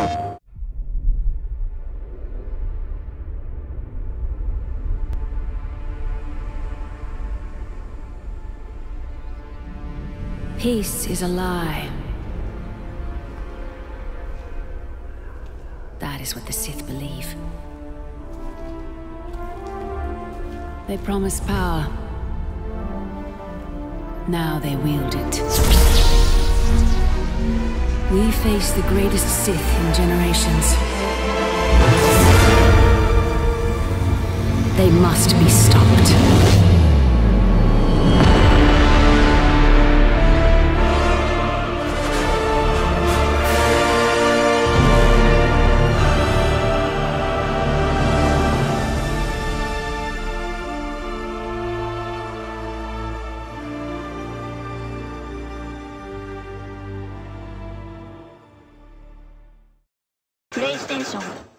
Peace is a lie. That is what the Sith believe. They promise power. Now they wield it. We face the greatest Sith in generations. They must be stopped. PlayStation